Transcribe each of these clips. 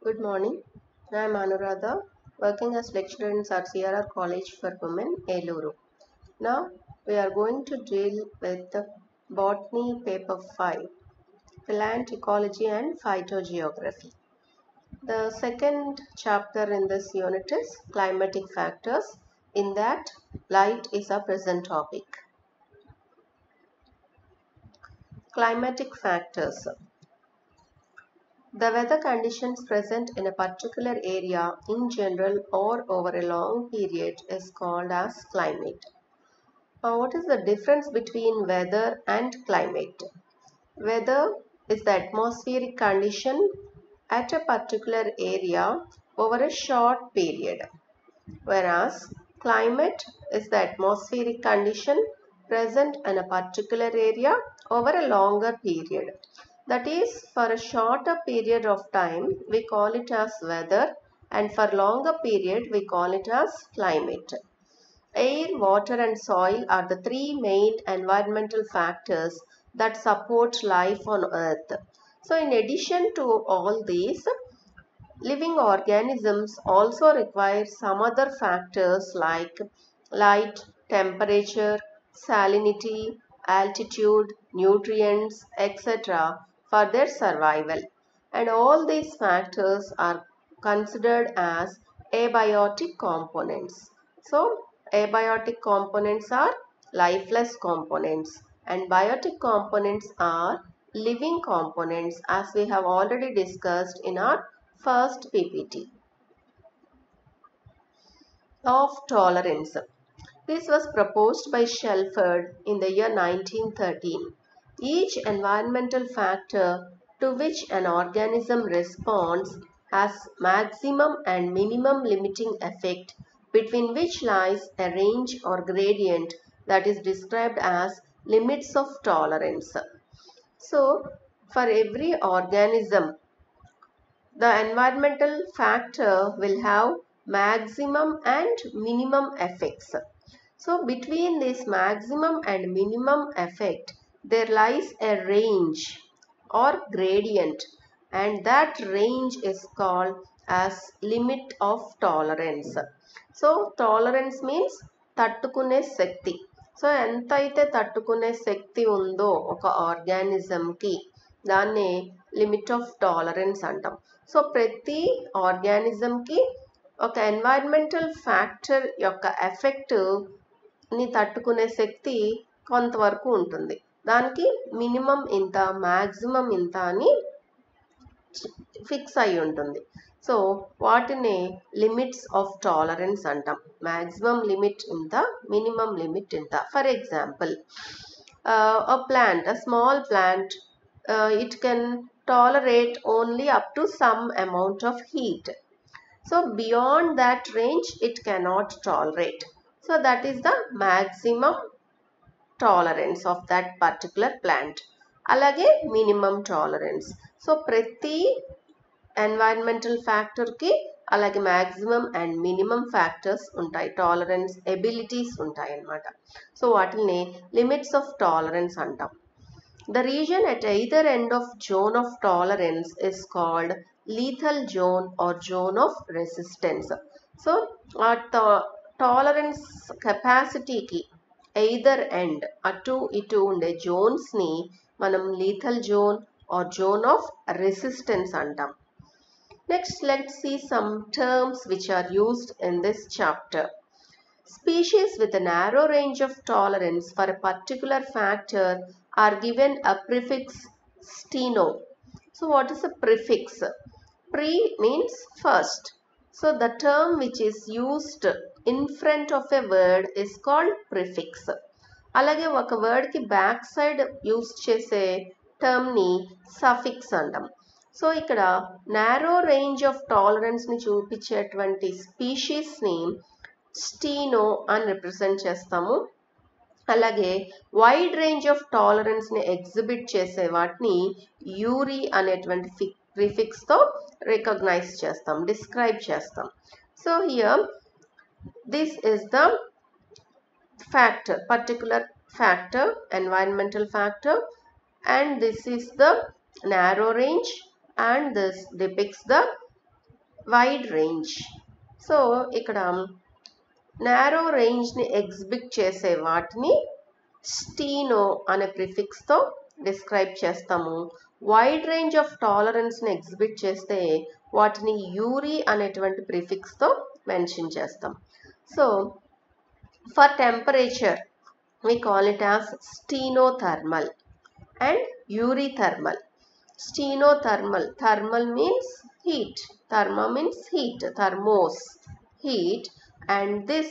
Good morning. I am Anuradha, working as lecturer in Sierra College for Women, Eluru. Now we are going to deal with the Botany Paper 5, Plant Ecology and Phytogeography. The second chapter in this unit is Climatic Factors. In that, light is a present topic. Climatic Factors. The weather conditions present in a particular area in general or over a long period is called as climate. Now, what is the difference between weather and climate? Weather is the atmospheric condition at a particular area over a short period, whereas climate is the atmospheric condition present in a particular area over a longer period. That is, for a shorter period of time, we call it as weather, and for longer period, we call it as climate. Air, water and soil are the three main environmental factors that support life on earth. So, in addition to all these, living organisms also require some other factors like light, temperature, salinity, altitude, nutrients, etc. for their survival. And all these factors are considered as abiotic components. So, abiotic components are lifeless components and biotic components are living components, as we have already discussed in our first PPT. Law of tolerance. This was proposed by Shelford in the year 1913. Each environmental factor to which an organism responds has maximum and minimum limiting effect, between which lies a range or gradient that is described as limits of tolerance. So, for every organism, the environmental factor will have maximum and minimum effects. So, between this maximum and minimum effect, there lies a range or gradient, and that range is called as limit of tolerance. So, tolerance means తట్టుకునే శక్తి. So ఎంతైతే తట్టుకునే శక్తి ఉందో ఒక ఆర్గానిజంకి దాన్ని limit of tolerance అంటాం. So ప్రతి ఆర్గానిజంకి ఒక ఎన్వైరన్మెంటల్ ఫ్యాక్టర్ యొక్క ఎఫెక్ట్ ని తట్టుకునే శక్తి కొంతవరకు ఉంటుంది. దానికి మినిమం ఇంత, మ్యాక్సిమం ఇంత అని ఫిక్స్ అయి ఉంటుంది. సో వాటిని లిమిట్స్ ఆఫ్ టాలరెన్స్ అంటాం. మ్యాక్సిమం లిమిట్ ఇంత, మినిమం లిమిట్ ఇంత. For example, a plant, a small plant, it can tolerate only up to some amount of heat. So beyond that range it cannot tolerate. So that is the maximum tolerance of that particular plant. Alage minimum tolerance. So ప్రతి environmental factor ki alage maximum and minimum factors ఉంటాయి, tolerance abilities ఉంటాయి అన్నమాట. So వాటిని limits of tolerance అంటాం. The region at either end of zone of tolerance is called lethal zone or zone of resistance. So, tolerance capacity ki either end అటు ఇటు ఉండే zones ని మనం lethal zone or zone of resistance అంటాం. Next, let's see some terms which are used in this chapter. Species with a narrow range of tolerance for a particular factor are given a prefix steno. So what is a prefix? Pre means first. So the term which is used in front of a word is called prefix. అలాగే ఒక word కి back side use చేసే term ని suffix అంటాం. So ఇక్కడ narrow range of tolerance ని చూపించేటువంటి species ని స్టీనో అని రిప్రజెంట్ చేస్తాము. అలాగే వైడ్ రేంజ్ ఆఫ్ టాలరెన్స్ ని ఎగ్జిబిట్ చేసే వాటిని యూరి అనేటువంటి ప్రిఫిక్స్ తో రికగ్నైజ్ చేస్తాం, డిస్క్రైబ్ చేస్తాం. So here this is the factor, particular factor, environmental factor, and this is the narrow range, and this depicts the wide range. So ఇక్కడ narrow రేంజ్ని exhibit చేసే వాటిని స్టీనో అనే ప్రిఫిక్స్తో డిస్క్రైబ్ చేస్తాము. వైడ్ రేంజ్ ఆఫ్ టాలరెన్స్ని exhibit చేస్తే వాటిని యూరీ అనేటువంటి ప్రిఫిక్స్తో మెన్షన్ చేస్తాం. So for temperature we call it as stenothermal and eurythermal. Stenothermal, thermal means heat, therma means heat, thermos, heat, and this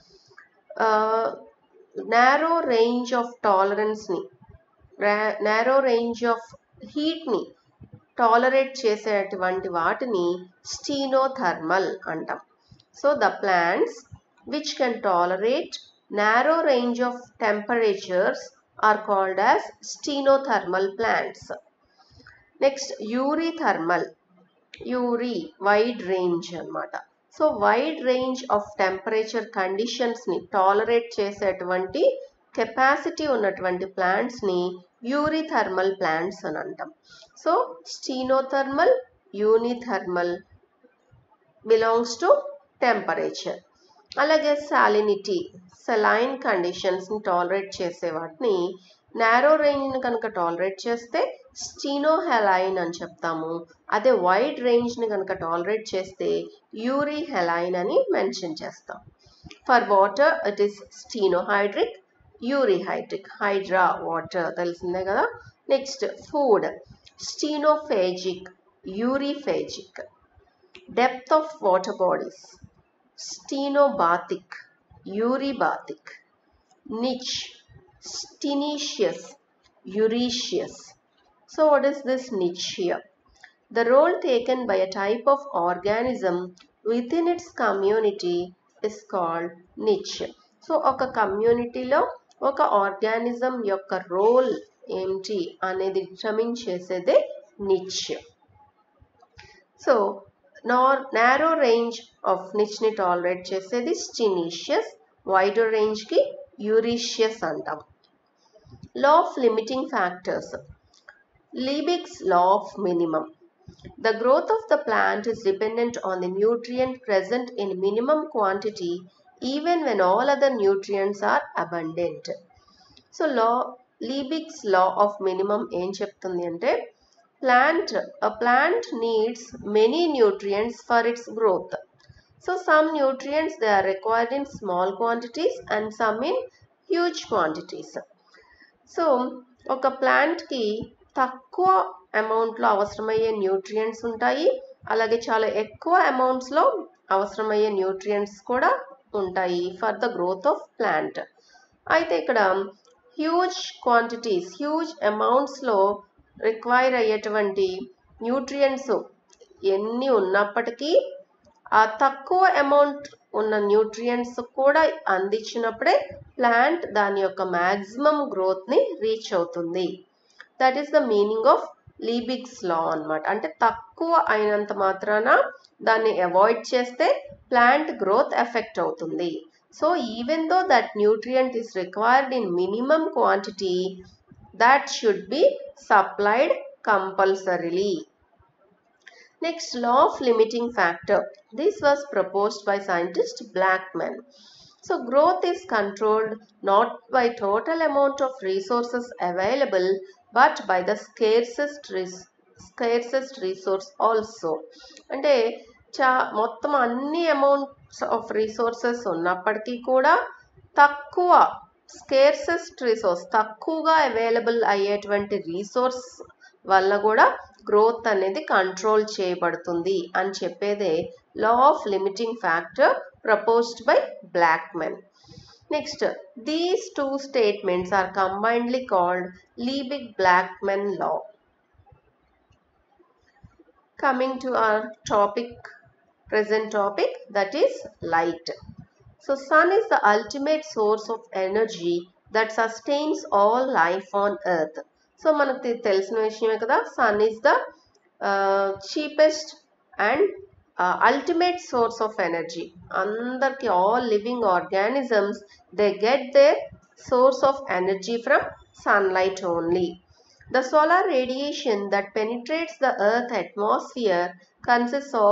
narrow range of tolerance ni, narrow range of heat ni tolerate చేసేటువంటి వాటిని stenothermal అంటాం. So the plants which can tolerate narrow range of temperatures are called as stenothermal plants. Next, eurythermal. Eury, wide range anamata. So wide range of temperature conditions ni tolerate చేసేటువంటి capacity ఉన్నటువంటి plants ని eurythermal plants అని అంటాం. So stenothermal, eurythermal belongs to temperature. అలాగే salinity, saline కండిషన్స్ని tolerate చేసే వాటిని narrow రేంజ్ని కనుక టాలరేట్ చేస్తే స్టీనోహెలైన్ అని చెప్తాము. అదే వైడ్ రేంజ్ని కనుక టాలరేట్ చేస్తే యూరిహెలైన్ అని మెన్షన్ చేస్తాం. For water it is stenohydric, euryhydric, hydra water తెలిసిందే కదా. Next food, stenophagic, euryphagic. Depth of water bodies, stenobothic, uribathic. Niche, stenoecious, ureceous. So what is this niche here? The role taken by a type of organism within its community is called niche. So ఒక కమ్యూనిటీలో ఒక organism యొక్క role ఏంటి అనేది determine చేసేదే niche. So narrow range of niche ni tolerate చేసేది stenoecious, wider range ki ureceous అంటాం. Law of limiting factors. Liebig's law of minimum. The growth of the plant is dependent on the nutrient present in minimum quantity even when all other nutrients are abundant. So Liebig's law of minimum ఏం చెప్తుంది అంటే a plant needs many nutrients for its growth. So some nutrients they are required in small quantities and some in huge quantities. So ఒక plant కి తక్కువ అమౌంట్లో అవసరమయ్యే nutrients ఉంటాయి, అలాగే చాలా ఎక్కువ అమౌంట్స్లో అవసరమయ్యే న్యూట్రియంట్స్ కూడా ఉంటాయి for the growth of plant. అయితే ఇక్కడ హ్యూజ్ క్వాంటిటీస్, హ్యూజ్ అమౌంట్స్లో రిక్వైర్ అయ్యేటువంటి న్యూట్రియంట్స్ ఎన్ని ఉన్నప్పటికీ ఆ తక్కువ అమౌంట్ ఉన్న న్యూట్రియంట్స్ కూడా అందించినప్పుడే ప్లాంట్ దాని యొక్క మ్యాక్సిమం గ్రోత్ని రీచ్ అవుతుంది. That is the meaning of Liebig's law అన్నమాట. అంటే తక్కువ అయినంత మాత్రాన దాన్ని అవాయిడ్ చేస్తే ప్లాంట్ గ్రోత్ ఎఫెక్ట్ అవుతుంది. So even though that nutrient is required in minimum quantity, that should be supplied compulsorily. Next, law of limiting factor. This was proposed by scientist Blackman. So growth is controlled not by total amount of resources available but by the scarcest resource also. అంటే మొత్తం అన్ని amounts of resources ఉన్నప్పటికీ కూడా తక్కువ scarcest resource, తక్కువగా available అయ్యేటువంటి resource వల్ల కూడా గ్రోత్ అనేది కంట్రోల్ చేయబడుతుంది అని చెప్పేదే law of limiting factor proposed by Blackman. Next, these two statements are combinedly called Liebig Blackman law. Coming to our topic, present topic, that is light. So sun is the ultimate source of energy that sustains all life on earth. So మనకు తెలిసిన విషయమే కదా, sun is the cheapest and ultimate source of energy. అందరికి, all living organisms, they get their source of energy from sunlight only. The solar radiation that penetrates the earth atmosphere consists of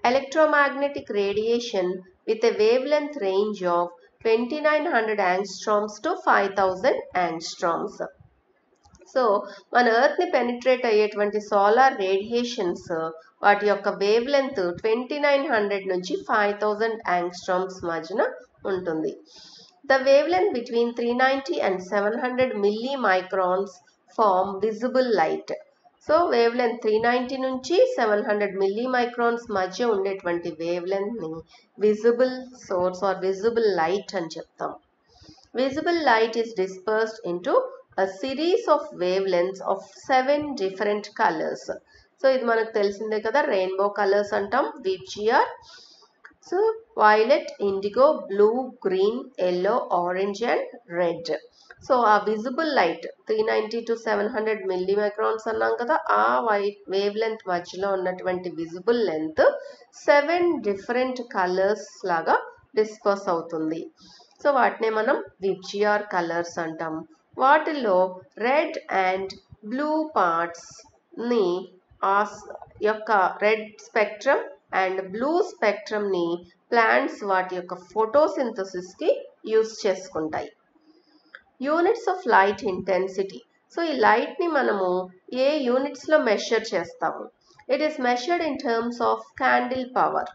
electromagnetic radiation with a wavelength range of 2900 angstroms to 5000 angstroms. So మన ఎర్త్ని penetrate అయ్యేటువంటి solar radiations వాటి యొక్క wave length 2900 నుంచి 5000 angstroms మధ్యన ఉంటుంది. The wave length between 390 and 700 milli microns form visible light. So wave length 390 నుంచి 700 milli microns మధ్య ఉండేటువంటి వేవ్ లెంత్ని visible source or visible light అని చెప్తాం. Visible light is dispersed into a series of wavelengths of 7 different colors. So ఇది మనకు తెలిసిందే కదా, రెయిన్బో కలర్స్ అంటాం VGR. So violet, indigo, blue, green, yellow, orange and red. So ఆ visible light 390 to 700 milli microns అన్నాం కదా, ఆ wave length మధ్యలో ఉన్నటువంటి విజిబుల్ లెంత్ 7 డిఫరెంట్ కలర్స్ లాగా డిస్పర్స్ అవుతుంది. సో వాటినే మనం VGR కలర్స్ అంటాం. వాటిల్లో రెడ్ అండ్ బ్లూ పార్ట్స్ని ఆ యొక్క రెడ్ స్పెక్ట్రమ్ అండ్ బ్లూ స్పెక్ట్రమ్ని ప్లాంట్స్ వాటి యొక్క ఫోటోసింథసిస్కి యూస్ చేసుకుంటాయి. Units of light intensity. So ఈ లైట్ని మనము ఏ యూనిట్స్లో మెషర్ చేస్తాము? It is measured in terms of candle power.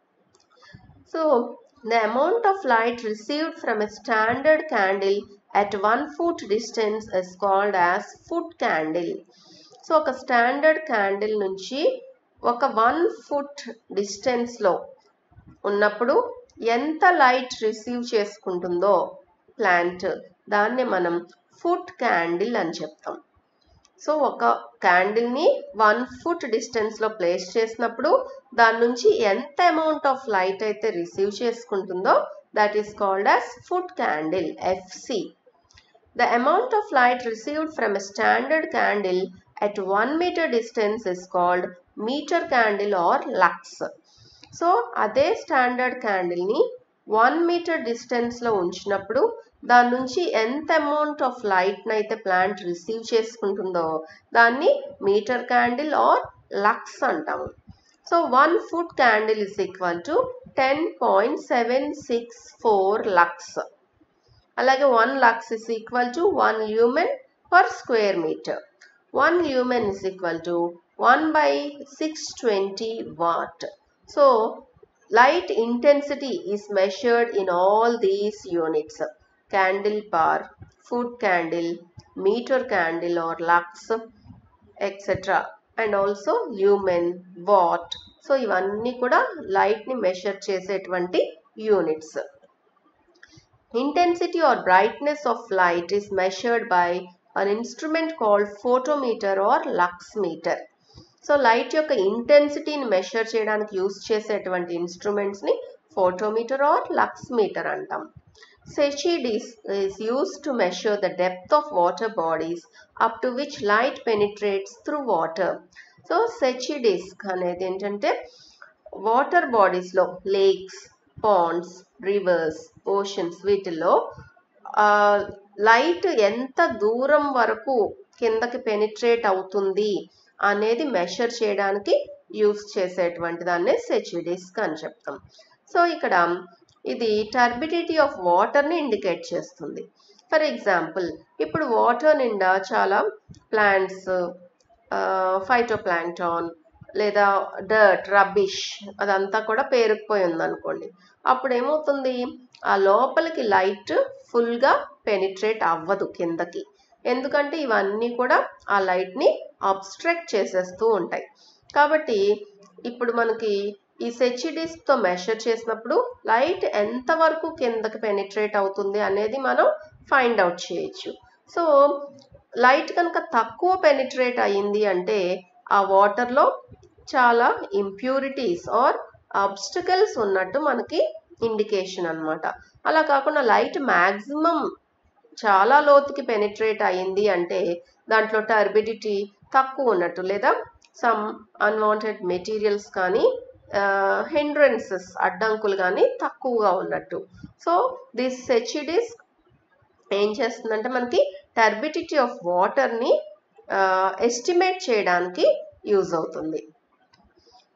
So the amount of light received from a standard candle at 1 foot distance is called as foot candle. సో ఒక standard candle నుంచి ఒక 1 foot డిస్టెన్స్లో ఉన్నప్పుడు ఎంత లైట్ రిసీవ్ చేసుకుంటుందో ప్లాంట్, దాన్ని మనం foot candle అని చెప్తాం. సో ఒక క్యాండిల్ని 1 foot డిస్టెన్స్లో ప్లేస్ చేసినప్పుడు దాని నుంచి ఎంత అమౌంట్ ఆఫ్ లైట్ అయితే రిసీవ్ చేసుకుంటుందో that is called as foot candle, FC. The amount of light received from a standard candle at 1 meter distance is called meter candle or lux. So అదే standard క్యాండిల్ని 1 meter డిస్టెన్స్లో ఉంచినప్పుడు దాని నుంచి ఎంత amount of లైట్ని అయితే ప్లాంట్ రిసీవ్ చేసుకుంటుందో దాన్ని మీటర్ క్యాండిల్ ఆర్ లక్స్ అంటాము. సో 1 foot candle is equal to 10.764 lux. అలాగే 1 lux is equal to 1 lumen per square meter. 1 lumen is equal to 1/620 watt. So light intensity is measured in all these units: candle power, foot candle, meter candle or lux, etc. and also lumen, watt. So ఇవన్నీ కూడా light ని measure చేసేటువంటి units. Intensity or brightness of light is measured by an instrument called photometer or lux meter. So light యొక్క ఇంటెన్సిటీని measure చేయడానికి use చేసేటువంటి instruments ని photometer or lux meter అంటాం. Secchi disc is used to measure the depth of water bodies up to which light penetrates through water. So Secchi disc అనేది ఏంటంటే water బాడీస్లో lakes, ponds, rivers, oceans వీటిల్లో light ఎంత దూరం వరకు కిందకి penetrate అవుతుంది అనేది మెషర్ చేయడానికి యూస్ చేసేటువంటి దాన్నే సెచి డిస్క్ అని చెప్తాం. సో ఇక్కడ ఇది టర్బిడిటీ ఆఫ్ వాటర్ని ఇండికేట్ చేస్తుంది. ఫర్ ఎగ్జాంపుల్ ఇప్పుడు వాటర్ నిండా చాలా ప్లాంట్స్, ఫైటోప్లాంక్టాన్ లేదా డర్ట్, రబ్బిష్ అదంతా కూడా పేరుకుపోయి ఉందనుకోండి, అప్పుడు ఏమవుతుంది, ఆ లోపలికి లైట్ ఫుల్గా పెనిట్రేట్ అవ్వదు కిందకి. ఎందుకంటే ఇవన్నీ కూడా ఆ లైట్ని అబ్స్ట్రాక్ట్ చేసేస్తూ ఉంటాయి. కాబట్టి ఇప్పుడు మనకి ఈ సెచి డిస్క్తో మెషర్ చేసినప్పుడు లైట్ ఎంతవరకు కిందకి పెనిట్రేట్ అవుతుంది అనేది మనం ఫైండ్ అవుట్ చేయొచ్చు. సో లైట్ కనుక తక్కువ పెనిట్రేట్ అయ్యింది అంటే ఆ వాటర్లో చాలా ఇంప్యూరిటీస్ ఆర్ ఆబ్స్టికల్స్ ఉన్నట్టు మనకి ఇండికేషన్ అన్నమాట. అలా కాకుండా లైట్ మ్యాక్సిమం చాలా లోతుకి పెనిట్రేట్ అయ్యింది అంటే దాంట్లో టర్బిడిటీ తక్కువ ఉన్నట్టు, లేదా సమ్ అన్వాంటెడ్ మెటీరియల్స్ కానీ హిండ్రెన్సెస్ అడ్డంకులు కానీ తక్కువగా ఉన్నట్టు. సో దిస్ సెచి డిస్క్ ఏం చేస్తుందంటే మనకి టర్బిడిటీ ఆఫ్ వాటర్ని ఎస్టిమేట్ చేయడానికి యూజ్ అవుతుంది.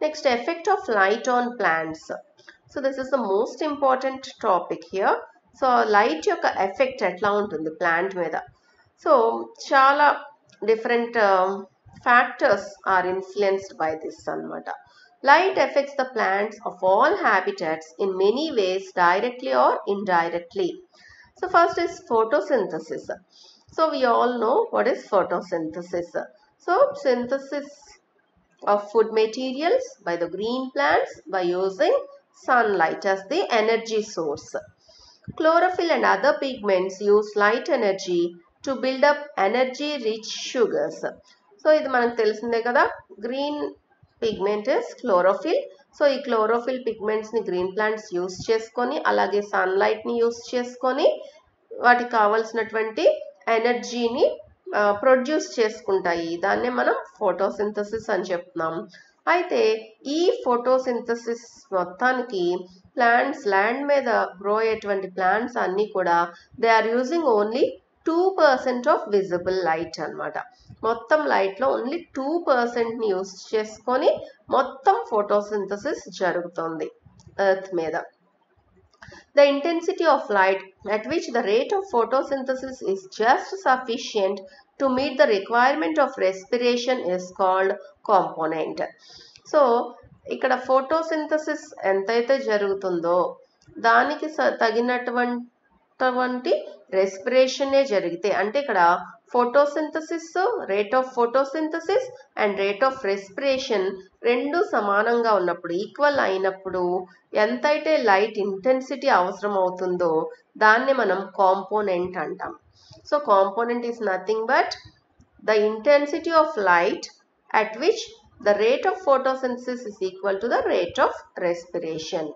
Next, effect of light on plants. So this is the most important topic here. So light యొక్క ఎఫెక్ట్ ఎట్లా ఉంటుంది ప్లాంట్ మీద. సో చాలా different factors are influenced by this అన్నమాట. Light affects the plants of all habitats in many ways, directly or indirectly. So first is photosynthesis. So we all know what is photosynthesis. So synthesis of food materials by the green plants by using sunlight as the energy source. Chlorophyll and other pigments use light energy to build up energy rich sugars. So ఇది మనకు తెలిసిందే కదా, green pigment is chlorophyll. So ఈ chlorophyll pigments ని green plants use చేసుకొని అలాగే sunlight ని use చేసుకొని వాటికి కావాల్సినటువంటి ఎనర్జీని ప్రొడ్యూస్ చేసుకుంటాయి. దాన్నే మనం ఫోటోసింథసిస్ అని చెప్తున్నాం. అయితే ఈ ఫోటోసింథసిస్ మొత్తానికి ప్లాంట్స్ ల్యాండ్ మీద గ్రో అయ్యేటువంటి ప్లాంట్స్ అన్నీ కూడా they are using only 2% of visible light అన్నమాట. మొత్తం లైట్లో ఓన్లీ 2% ని యూస్ చేసుకొని మొత్తం ఫోటోసింథసిస్ జరుగుతుంది ఎర్త్ మీద. The intensity of light at which the rate of photosynthesis is just sufficient to meet the requirement of respiration is called component. So ఇక్కడ photosynthesis ఎంతైతే జరుగుతుందో దానికి తగినటువంటి రెస్పిరేషనే జరిగితే, అంటే ఇక్కడ photosynthesis, rate of photosynthesis and rate of respiration రెండు సమానంగా ఉన్నప్పుడు, ఈక్వల్ అయినప్పుడు ఎంతైతే లైట్ ఇంటెన్సిటీ అవసరం అవుతుందో దాన్ని మనం కాంపోనెంట్ అంటాం. So component is nothing but the intensity of light at which the rate of photosynthesis is equal to the rate of respiration.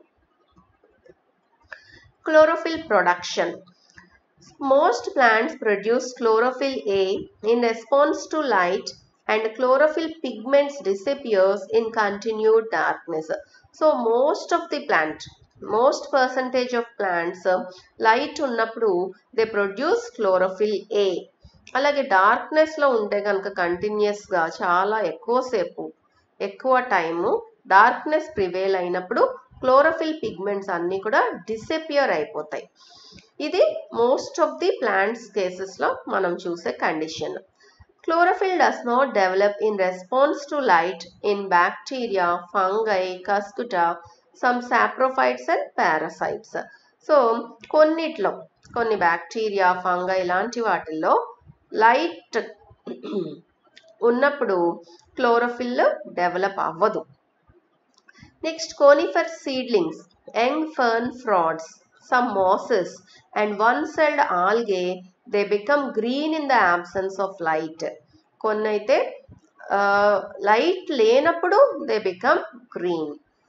Chlorophyll production. Most plants produce chlorophyll A in response to light, and chlorophyll pigments disappears in continued darkness. So most of the most percentage of plants light ఉన్నప్పుడు they produce chlorophyll A. అలాగే డార్క్నెస్లో ఉంటే కనుక కంటిన్యూస్గా చాలా ఎక్కువ time darkness prevail అయినప్పుడు chlorophyll pigments అన్నీ కూడా డిసపియర్ అయిపోతాయి. ఇది మోస్ట్ ఆఫ్ ది ప్లాంట్స్ కేసెస్లో మనం చూసే condition. Chlorophyll does not develop in response to light in bacteria, fungi, cuscuta, some saprophytes and parasites. So కొన్ని బ్యాక్టీరియా, ఫంగై లాంటి వాటిల్లో లైట్ ఉన్నప్పుడు క్లోరోఫిల్ డెవలప్ అవ్వదు. Next conifer seedlings, young fern fronds, some mosses and one-celled algae, they become green in the absence of light. కొన్నైతే light లేనప్పుడు they become green.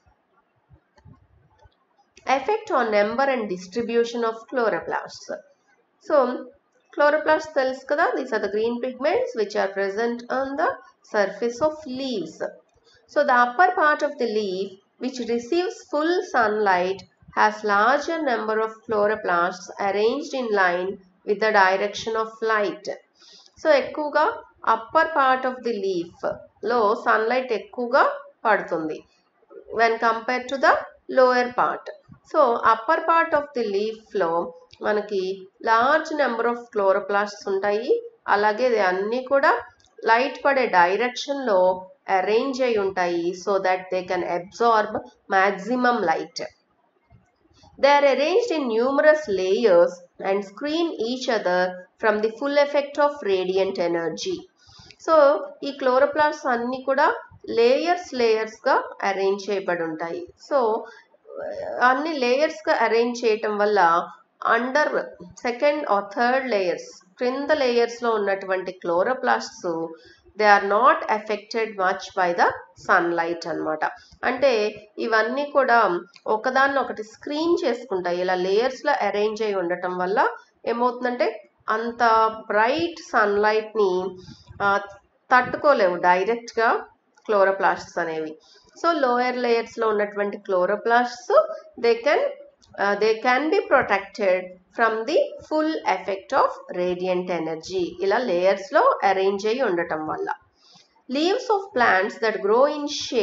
Effect on number and distribution of chloroplasts. So chloroplasts తెలుసు కదా, these are the green pigments which are present on the surface of leaves. So the upper part of the leaf which receives full sunlight has larger number of chloroplasts arranged in line with the direction of light. So ఎక్కువగా upper part of the leaf లో sunlight ఎక్కువగా పడుతుంది when compared to the lower part. So upper part of the leaf లో మనకి large number of క్లోరోప్లాస్ట్స్ ఉంటాయి. అలాగే అన్నీ కూడా లైట్ పడే డైరెక్షన్లో అరేంజ్ అయి ఉంటాయి so that they can absorb maximum light. They are arranged in numerous layers and screen each other from the full effect of radiant energy. So ఈ క్లోరోప్లాస్ట్స్ అన్నీ కూడా లేయర్స్గా అరేంజ్ చేయబడి ఉంటాయి. సో అన్ని లేయర్స్గా అరేంజ్ చేయటం వల్ల under second or third layers, క్రింద లేయర్స్లో ఉన్నటువంటి chloroplasts they are not affected much by the sunlight అన్నమాట. అంటే ఇవన్నీ కూడా ఒకదాన్ని ఒకటి స్క్రీన్ చేసుకుంటాయి. ఇలా లేయర్స్లో అరేంజ్ అయి ఉండటం వల్ల ఏమవుతుందంటే అంత బ్రైట్ సన్లైట్ని తట్టుకోలేవు డైరెక్ట్గా క్లోరోప్లాస్ట్స్ అనేవి. సో లోయర్ లేయర్స్లో ఉన్నటువంటి క్లోరోప్లాస్ట్స్ they can be protected from the full effect of radiant energy. ఇలా లేయర్స్లో అరేంజ్ అయి ఉండటం వల్ల. Leaves of plants that grow in shade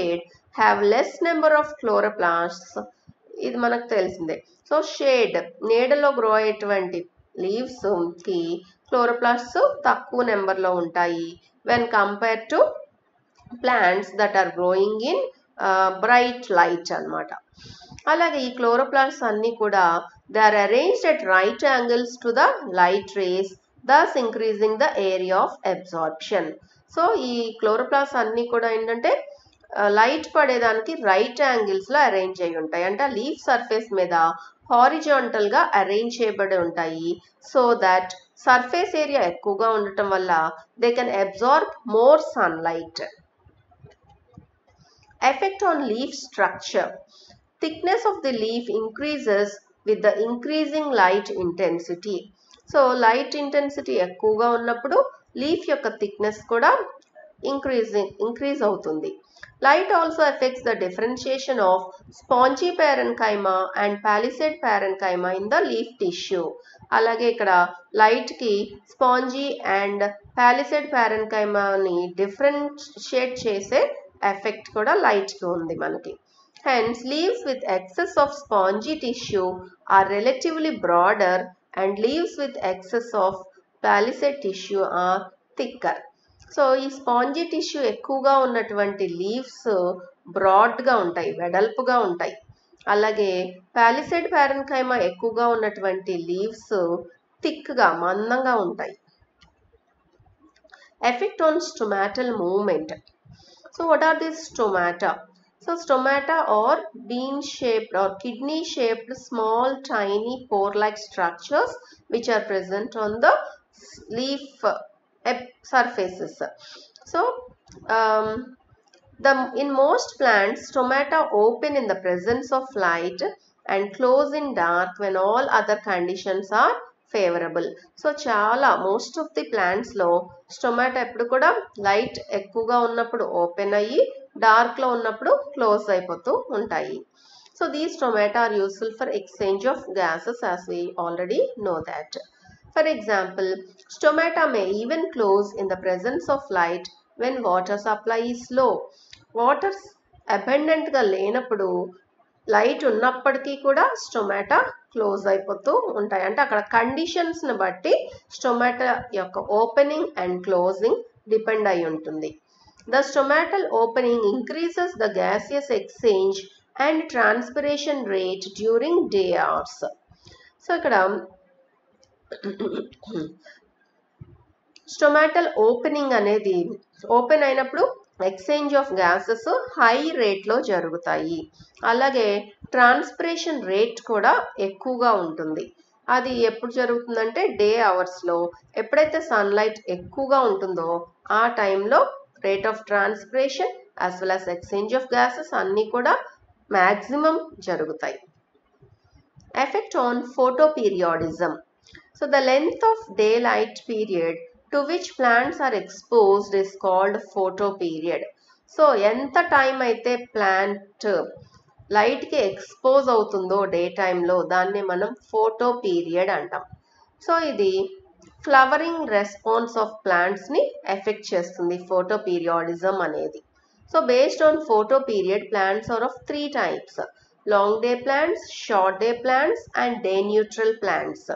have less number of chloroplasts. ఇది మనకు తెలిసిందే. సో షేడ్ నీడలో గ్రో అయ్యేటువంటి లీవ్స్ కి క్లోరోప్లాస్ట్స్ తక్కువ నెంబర్లో ఉంటాయి when compared to plants that are growing in bright light అన్నమాట. అలాగే ఈ క్లోరోప్లాస్ట్స్ అన్నీ కూడా they are arranged at right angles to the light rays, thus increasing the area of absorption. So ఈ క్లోరోప్లాస్ట్స్ అన్నీ కూడా ఏంటంటే లైట్ పడేదానికి రైట్ యాంగిల్స్లో అరేంజ్ అయి ఉంటాయి. అంటే లీఫ్ సర్ఫేస్ మీద హారిజాంటల్గా అరేంజ్ చేయబడి ఉంటాయి. సో దట్ సర్ఫేస్ ఏరియా ఎక్కువగా ఉండటం వల్ల they can absorb more sunlight. Effect on leaf structure. Thickness of the leaf increases with the increasing light intensity. So light intensity ఎక్కువగా ఉన్నప్పుడు లీఫ్ యొక్క థిక్నెస్ కూడా ఇంక్రీజ్ అవుతుంది. Light also affects the differentiation of spongy parenchyma and palisade parenchyma in the leaf tissue. అలాగే ఇక్కడ light కి spongy and palisade పారెన్కైమాని differentiate చేసే ఎఫెక్ట్ కూడా లైట్ కి ఉంది మనకి. Hence, leaves with excess of spongy tissue are relatively broader and leaves with excess of palisade tissue are thicker. So ఈ స్పాంజీ టిష్యూ ఎక్కువగా ఉన్నటువంటి లీవ్స్ బ్రాడ్గా ఉంటాయి, వెడల్పుగా ఉంటాయి. అలాగే పాలిసేడ్ పారెన్కైమా ఎక్కువగా ఉన్నటువంటి లీవ్స్ థిక్గా మందంగా ఉంటాయి. Effect on stomatal movement. So what are this stomata? So stomata are bean-shaped or kidney-shaped small tiny pore-like structures which are present on the leaf surfaces. So in most plants, stomata open in the presence of light and close in dark when all other conditions are favorable. So చాలా most of the plants లో stomata ఎప్పుడు కూడా light ఎక్కువగా ఉన్నప్పుడు open అయ్యి dark లో ఉన్నప్పుడు close అయిపోతూ ఉంటాయి. So these stomata are useful for exchange of gases, as we already know that. For example, stomata may even close in the presence of light when water supply is low. Water abundant గా లేనప్పుడు light ఉన్నప్పటికీ కూడా stomata close అయిపోతూ ఉంటాయి. అంటే అక్కడ కండిషన్స్ని బట్టి stomata యొక్క ఓపెనింగ్ అండ్ క్లోజింగ్ డిపెండ్ అయి ఉంటుంది. The stomatal opening increases the gaseous exchange and transpiration rate during day hours. So ఇక్కడ స్టొమాటల్ ఓపెనింగ్ అనేది ఓపెన్ అయినప్పుడు ఎక్స్చేంజ్ ఆఫ్ గ్యాసెస్ హై రేట్లో జరుగుతాయి. అలాగే ట్రాన్స్పిరేషన్ రేట్ కూడా ఎక్కువగా ఉంటుంది. అది ఎప్పుడు జరుగుతుందంటే డే అవర్స్లో ఎప్పుడైతే సన్లైట్ ఎక్కువగా ఉంటుందో ఆ టైంలో rate of transpiration as well as exchange of gases అన్నీ కూడా మ్యాక్సిమం జరుగుతాయి. Effect on photoperiodism. So the length of day light period to which plants are exposed is called photoperiod. సో ఎంత టైం అయితే ప్లాంట్ లైట్కి ఎక్స్పోజ్ అవుతుందో day టైంలో దాన్ని మనం ఫోటో పీరియడ్ అంటాం. సో ఇది ఫ్లవరింగ్ రెస్పాన్స్ ఆఫ్ ప్లాంట్స్ని ఎఫెక్ట్ చేస్తుంది ఫోటో పీరియాడిజం అనేది. So based on photoperiod plants are of 3 types: long day plants, short day plants and day neutral plants.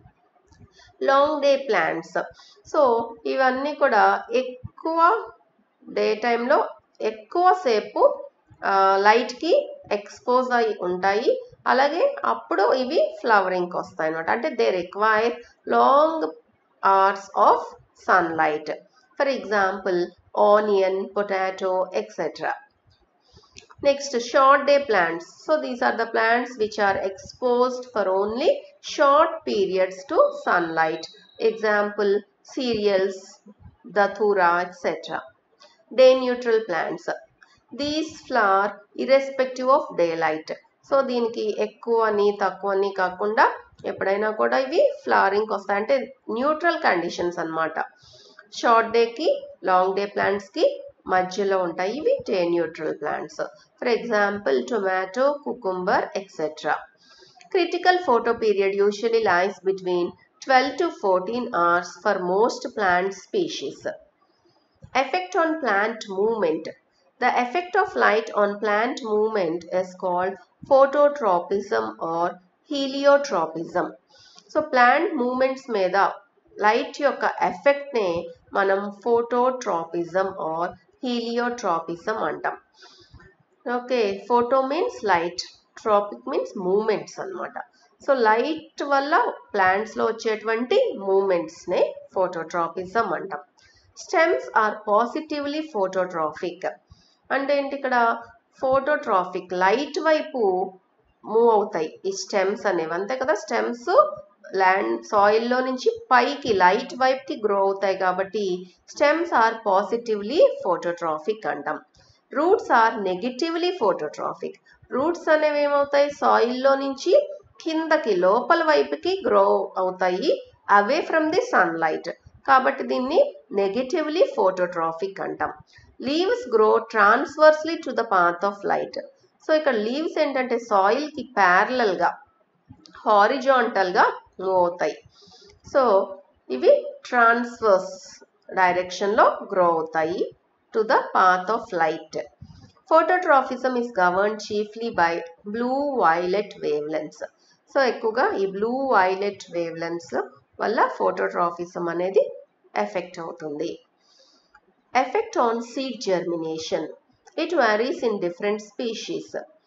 Long day plants, so ఇవన్నీ కూడా ఎక్కువ day టైంలో ఎక్కువసేపు లైట్కి ఎక్స్పోజ్ అయి ఉంటాయి. అలాగే అప్పుడు ఇవి ఫ్లవరింగ్కి వస్తాయి అన్నమాట. అంటే they require long hours of sunlight. For example onion, potato etcetera. Next, short day plants. So these are the plants which are exposed for only short periods to sunlight. Example, cereals, datura, etc. Day neutral plants. These flower irrespective of daylight. So దీనికి ఎక్కువని తక్కువని కాకుండా ఎప్పుడైనా కూడా ఇవి ఫ్లవరింగ్కి వస్తాయి. అంటే న్యూట్రల్ కండిషన్స్ అన్నమాట. షార్ట్ డేకి లాంగ్ డే ప్లాంట్స్కి మధ్యలో ఉంటాయి ఇవి day neutral plants. For example tomato, cucumber etcetera. Critical photoperiod usually lies between 12 to 14 hours for most plant species. Effect on plant movement. The effect of light on plant movement is called phototropism or heliotropism. So plant movements మీద light యొక్క effect నే మనం phototropism or heliotropism అంటాం. Okay, photo means light, tropic means movements అన్నమాట. So light వల్ల ప్లాంట్స్లో వచ్చేటువంటి మూమెంట్స్నే ఫోటోట్రాపిజం అంటాం. Stems are positively phototropic. అంటే ఏంటి ఇక్కడ ఫోటోట్రాఫిక్, లైట్ వైపు మూవ్ అవుతాయి ఈ స్టెమ్స్ అనేవి, అంతే కదా. స్టెమ్స్ సాయిల్లో నుంచి పైకి లైట్ వైపుకి గ్రో అవుతాయి కాబట్టి స్టెమ్స్ ఆర్ పాజిటివ్లీ ఫోటోట్రాఫిక్ అంటాం. Roots are negatively phototropic. Roots అనేవి ఏమవుతాయి, సాయిల్లో నుంచి కిందకి లోపల వైపుకి గ్రో అవుతాయి, అవే ఫ్రమ్ ది సన్లైట్, కాబట్టి దీన్ని నెగిటివ్లీ ఫోటోట్రాఫిక్ అంటాం. Leaves grow transversely to the path of light. So ఇక్కడ లీవ్స్ ఏంటంటే సాయిల్కి ప్యారలల్గా, హారిజాంటల్గా మూవ్ అవుతాయి. సో ఇవి ట్రాన్స్వర్స్ డైరెక్షన్లో గ్రో అవుతాయి to the path of light. Phototropism is governed chiefly by blue-violet wavelengths. So ఎక్కువగా ఈ బ్లూ వైలెట్ వేవ్లెంత్స్ వల్ల ఫోటోట్రాపిజం అనేది ఎఫెక్ట్ అవుతుంది. Effect on seed germination. It varies in different species.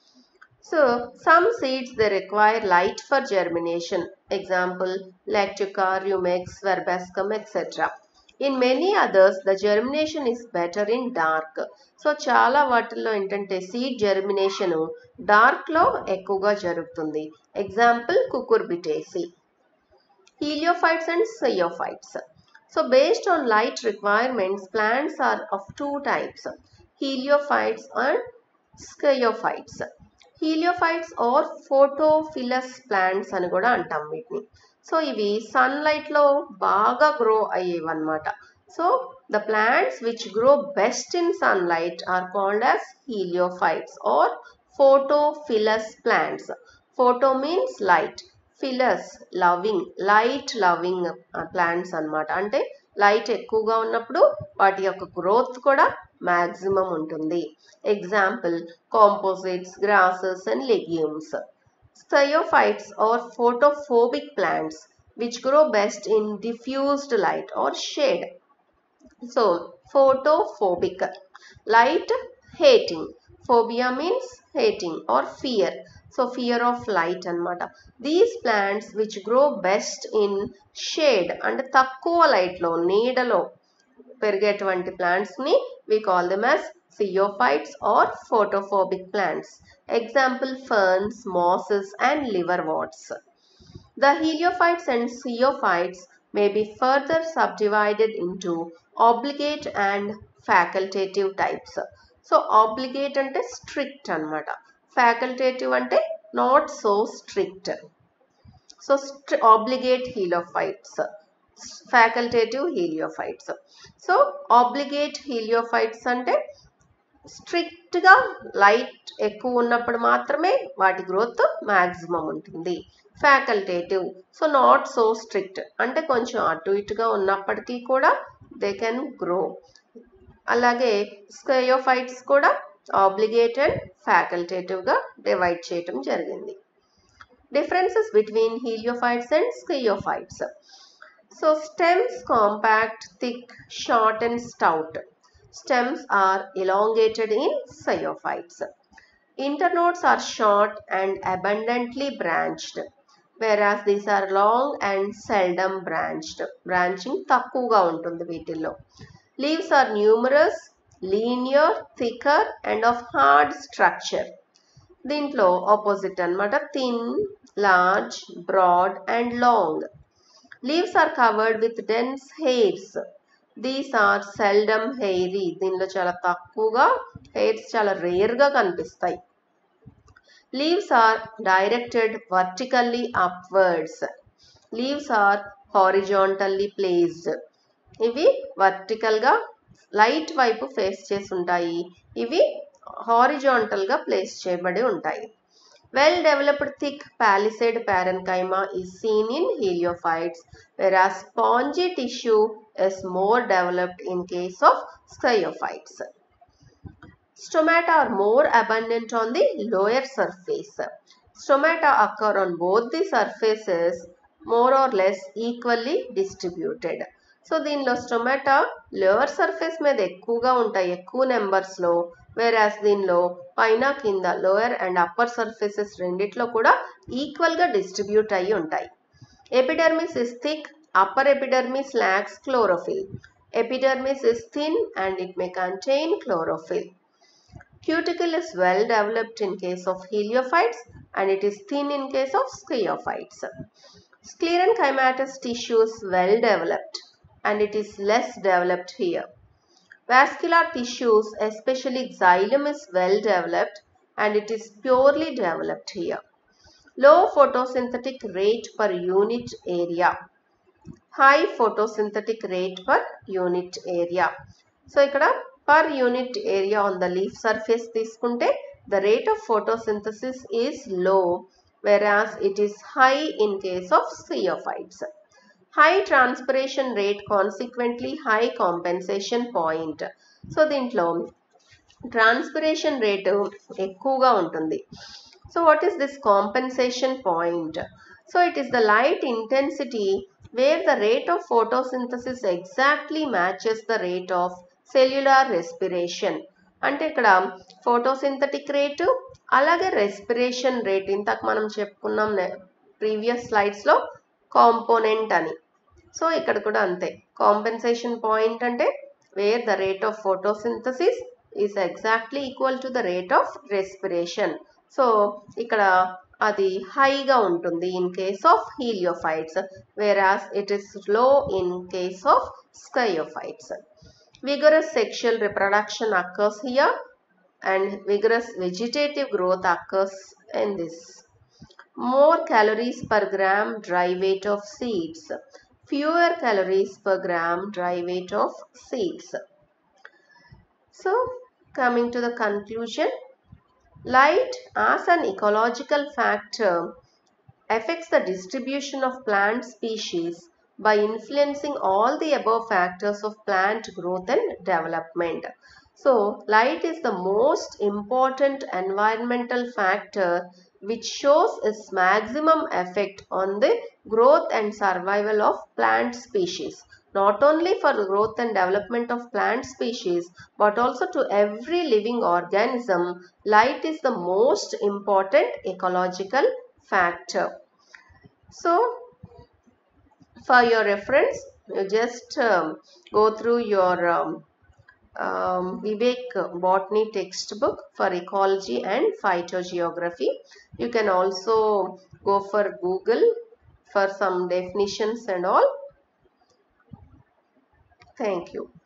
So some seeds they require light for germination. Example Lactica, Rumex, Verbascum, etc. In many others, the germination is better in dark. So చాలా వాటిల్లో ఏంటంటే seed germination డార్క్లో ఎక్కువగా జరుగుతుంది. Example cucurbitaceae. Heliophytes and sciophytes. So based on light requirements plants are of two types, heliophytes and sciophytes. Heliophytes are photophilous plants అని కూడా అంటాం వీటిని. సో ఇవి సన్లైట్లో బాగా గ్రో అయ్యేవన్నమాట. So the plants which grow best in sunlight are called as heliophytes are photophilous plants. Photo means light, philous loving, light loving plants అన్నమాట. అంటే లైట్ ఎక్కువగా ఉన్నప్పుడు వాటి యొక్క గ్రోత్ కూడా మ్యాక్సిమం ఉంటుంది. Example composites, grasses and legumes. Sclerophytes are photophobic plants which grow best in diffused light or shade. So, photophobic, light hating. Phobia means hating or fear. So, fear of light anamata. These plants which grow best in shade and takkuva light lo, needalo పెరిగేటువంటి plants ni we call them as Xeophytes or photophobic plants. Example ferns, mosses and liverworts. The heliophytes and xeophytes may be further subdivided into obligate and facultative types. So obligate ante strict anamata, facultative ante not so strict. So obligate heliophytes, facultative heliophytes. So obligate heliophytes ante స్ట్రిక్ట్గా light ఎక్కువ ఉన్నప్పుడు మాత్రమే వాటి growth maximum ఉంటుంది. Facultative, so not so strict, అంటే కొంచెం అటు ఇటుగా ఉన్నప్పటికీ కూడా దే కెన్ గ్రో. అలాగే స్కయోఫైట్స్ కూడా ఆబ్లిగేట్ అండ్ ఫ్యాకల్టేటివ్గా డివైడ్ చేయటం జరిగింది. Differences between heliophytes and sciophytes. So stems compact, thick, short and stout. Stems are elongated in xeophytes. Internodes are short and abundantly branched, whereas these are long and seldom branched. Branching takkuga untundi veetillo. Leaves are numerous, linear, thicker and of hard structure. Dintlo opposite anamata, thin, large, broad and long. Leaves are covered with dense hairs. These are seldom hairy. దీనిలో చాలా తక్కువగా hairs చాలా రేర్గా కనిపిస్తాయి. Leaves are directed vertically upwards. Leaves are horizontally placed. ఇవి వర్టికల్గా light వైపు face చేసి ఉంటాయి, ఇవి హారిజాంటల్గా ప్లేస్ చేయబడి ఉంటాయి. Well developed thick palisade parenchyma is seen in heliophytes, whereas spongy tissue is more developed in case of sclerophytes. Stomata are more abundant on the lower surface. Stomata occur on both the surfaces more or less equally distributed. So దీనిలో stomata lower surface మీద ఎక్కువగా ఉంటాయి, ఎక్కువ నెంబర్స్లో. వేరాస్ దీనిలో పైన కింద lower and upper surfaces రెండిట్లో కూడా ఈక్వల్గా డిస్ట్రిబ్యూట్ అయ్యి ఉంటాయి. Epidermis is thick, upper epidermis lacks chlorophyll. Epidermis is thin and it may contain chlorophyll. Cuticle is well developed in case of heliophytes and it is thin in case of sciophytes. Sclerenchymatous tissue is well developed and it is less developed here. Vascular tissues, especially xylem, is well developed and it is purely developed here. Low photosynthetic rate per unit area. High photosynthetic rate per unit area. So ikkada per unit area on the leaf surface తీసుకుంటే the rate of photosynthesis is low, whereas it is high in case of sciophytes. High transpiration rate, consequently high compensation point. So దీంట్లో transpiration rate ఎక్కువగా ఉంటుంది. So what is this compensation point? So it is the light intensity where the rate of photosynthesis exactly matches the rate of cellular respiration. అంటే ఇక్కడ photosynthetic rate అలాగే respiration rate ఇంతకు మనం చెప్పుకున్నాం previous స్లైడ్స్లో component అని. సో ఇక్కడ కూడా అంతే, కాంపెన్సేషన్ పాయింట్ అంటే where the rate of photosynthesis is exactly equal to the rate of respiration. So ఇక్కడ అది హైగా ఉంటుంది in case of heliophytes, whereas it is low in case of sciophytes. Vigorous sexual reproduction occurs here and vigorous vegetative growth occurs in this. More calories per gram dry weight of seeds. Fewer calories per gram dry weight of seeds. So coming to the conclusion, light as an ecological factor affects the distribution of plant species by influencing all the above factors of plant growth and development. So light is the most important environmental factor which shows its maximum effect on the growth and survival of plant species. Not only for the growth and development of plant species, but also to every living organism, light is the most important ecological factor. So for your reference, you just go through your Vivek Botany textbook for ecology and phytogeography. You can also go for Google for some definitions and all. Thank you.